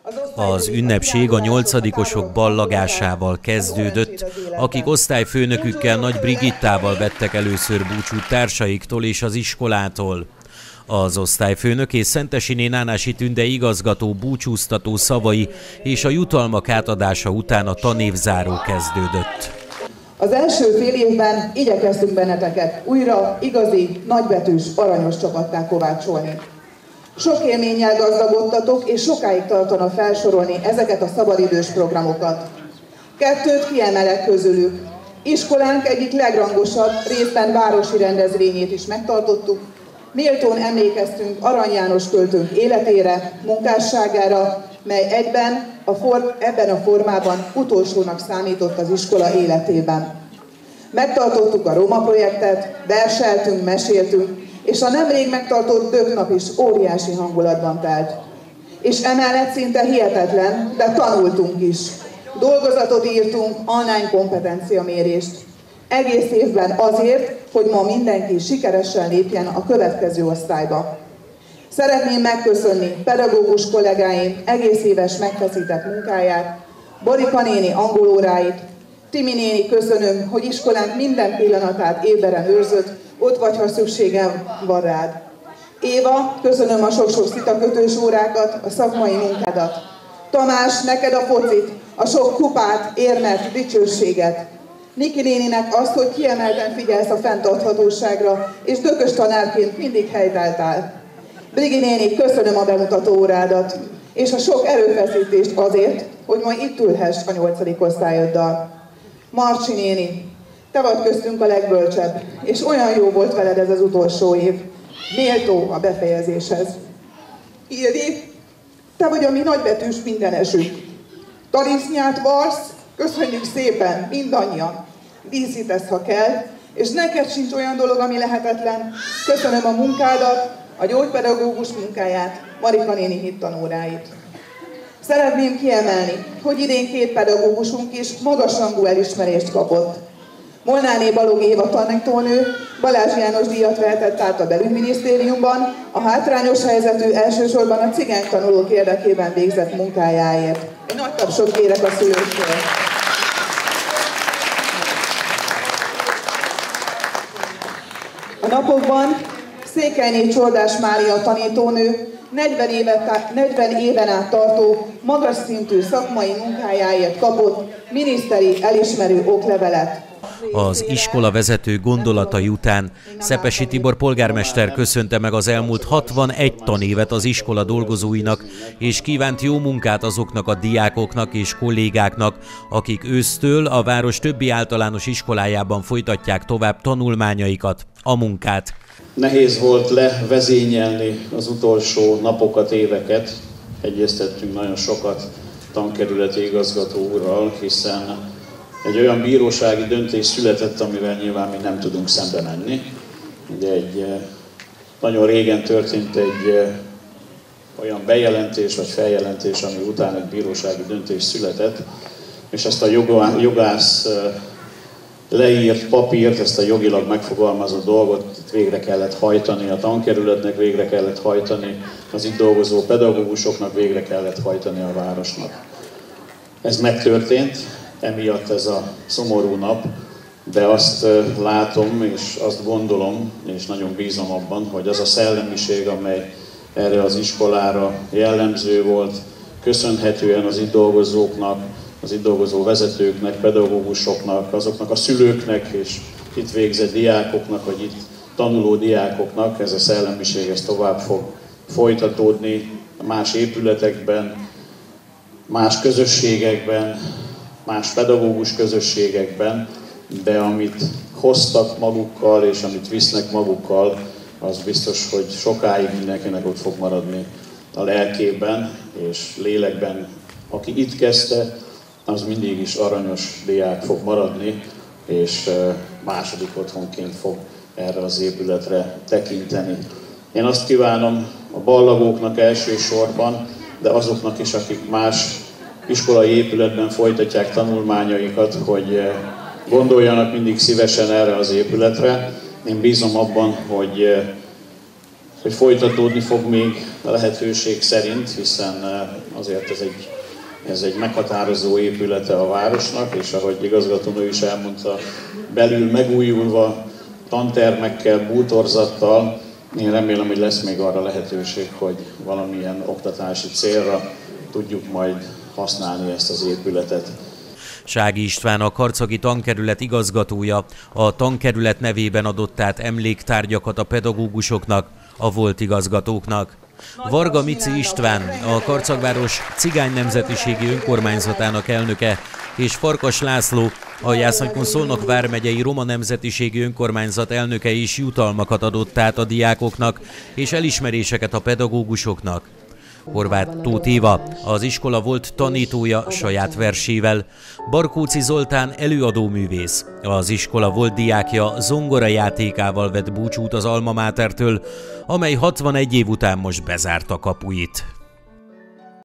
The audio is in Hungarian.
Az ünnepség a 8-osok ballagásával kezdődött, akik osztályfőnökükkel Nagy Brigittával vettek először búcsút társaiktól és az iskolától. Az osztályfőnök és Szentesi Nánási Tünde igazgató búcsúztató szavai és a jutalmak átadása után a tanévzáró kezdődött. Az első fél évben igyekeztünk benneteket újra igazi, nagybetűs, aranyos csapattá kovácsolni. Sok élménnyel gazdagodtatok, és sokáig tartana felsorolni ezeket a szabadidős programokat. Kettőt kiemelek közülük. Iskolánk egyik legrangosabb, részben városi rendezvényét is megtartottuk. Méltón emlékeztünk Arany János költőnk életére, munkásságára, mely ebben a formában utolsónak számított az iskola életében. Megtartottuk a Roma projektet, verseltünk, meséltünk, és a nemrég megtartott Dög-nap is óriási hangulatban telt. És emellett szinte hihetetlen, de tanultunk is. Dolgozatot írtunk, online kompetenciamérést. Egész évben azért, hogy ma mindenki sikeresen lépjen a következő osztályba. Szeretném megköszönni pedagógus kollégáim egész éves megfeszített munkáját, Borika néni angolóráit, Timi néni köszönöm, hogy iskolánk minden pillanatát éberen őrzött, ott vagy, ha szükségem van rád. Éva, köszönöm a sok-sok szitakötős órákat, a szakmai munkádat. Tamás, neked a focit, a sok kupát, érmet, dicsőséget. Niki néninek azt, hogy kiemelten figyelsz a fenntarthatóságra, és dökös tanárként mindig helytálltál. Brigi néni, köszönöm a bemutató órádat, és a sok erőfeszítést azért, hogy ma itt ülhess a 8. osztályoddal. Marcsi néni, te vagy köztünk a legbölcsebb, és olyan jó volt veled ez az utolsó év. Méltó a befejezéshez. Ildi, te vagy a mi nagybetűs mindenesünk. Tarisznyát varsz, köszönjük szépen, mindannyian. Díszítesz, ha kell, és neked sincs olyan dolog, ami lehetetlen. Köszönöm a munkádat, a gyógypedagógus munkáját, Marika néni hittanóráit. Szeretném kiemelni, hogy idén 2 pedagógusunk is magasrangú elismerést kapott. Molnáné Balogh Éva tanítónő Balázs János díjat vehetett át a belügyminisztériumban a hátrányos helyzetű, elsősorban a cigány tanulók érdekében végzett munkájáért. Egy nagy tapsot kérek a szülőktől. A napokban Székelyné Csordás Mária tanítónő 40 éven át tartó, magas szintű szakmai munkájáért kapott miniszteri elismerő oklevelet. Az iskola vezető gondolatai után Szepesi Tibor polgármester köszönte meg az elmúlt 61 tanévet az iskola dolgozóinak, és kívánt jó munkát azoknak a diákoknak és kollégáknak, akik ősztől a város többi általános iskolájában folytatják tovább tanulmányaikat, a munkát. Nehéz volt levezényelni az utolsó napokat, éveket. Egyeztettünk nagyon sokat tankerületi igazgató úrral, hiszen egy olyan bírósági döntés született, amivel nyilván mi nem tudunk szembe menni. Ugye nagyon régen történt egy olyan bejelentés vagy feljelentés, ami után egy bírósági döntés született, és ezt a jogász leírt papírt, ezt a jogilag megfogalmazott dolgot végre kellett hajtani a tankerületnek, végre kellett hajtani az itt dolgozó pedagógusoknak, végre kellett hajtani a városnak. Ez megtörtént, emiatt ez a szomorú nap, de azt látom és azt gondolom, és nagyon bízom abban, hogy az a szellemiség, amely erre az iskolára jellemző volt, köszönhetően az itt dolgozóknak, az itt dolgozó vezetőknek, pedagógusoknak, azoknak a szülőknek és itt végzett diákoknak, vagy itt tanuló diákoknak, ez a szellemiség ez tovább fog folytatódni más épületekben, más közösségekben, más pedagógus közösségekben, de amit hoztak magukkal és amit visznek magukkal, az biztos, hogy sokáig mindenkinek ott fog maradni a lelkében és lélekben. Aki itt kezdte, az mindig is aranyos diák fog maradni, és második otthonként fog erre az épületre tekinteni. Én azt kívánom a ballagóknak elsősorban, de azoknak is, akik más iskolai épületben folytatják tanulmányaikat, hogy gondoljanak mindig szívesen erre az épületre. Én bízom abban, hogy hogy folytatódni fog még a lehetőség szerint, hiszen azért ez egy meghatározó épülete a városnak, és ahogy igazgatónő is elmondta, belül megújulva, tantermekkel, bútorzattal, én remélem, hogy lesz még arra lehetőség, hogy valamilyen oktatási célra tudjuk majd használni ezt az épületet. Sági István, a karcagi tankerület igazgatója, a tankerület nevében adott át emléktárgyakat a pedagógusoknak, a volt igazgatóknak. Varga Mici István, a Karcagváros cigány nemzetiségi önkormányzatának elnöke, és Farkas László, a Jászony-Szolnok vármegyei roma nemzetiségi önkormányzat elnöke is jutalmakat adott át a diákoknak, és elismeréseket a pedagógusoknak. Horváth Tóth Éva, az iskola volt tanítója saját versével, Barkóczy Zoltán előadóművész, az iskola volt diákja zongorajátékával vett búcsút az Alma Matertől, amely 61 év után most bezárta kapuit.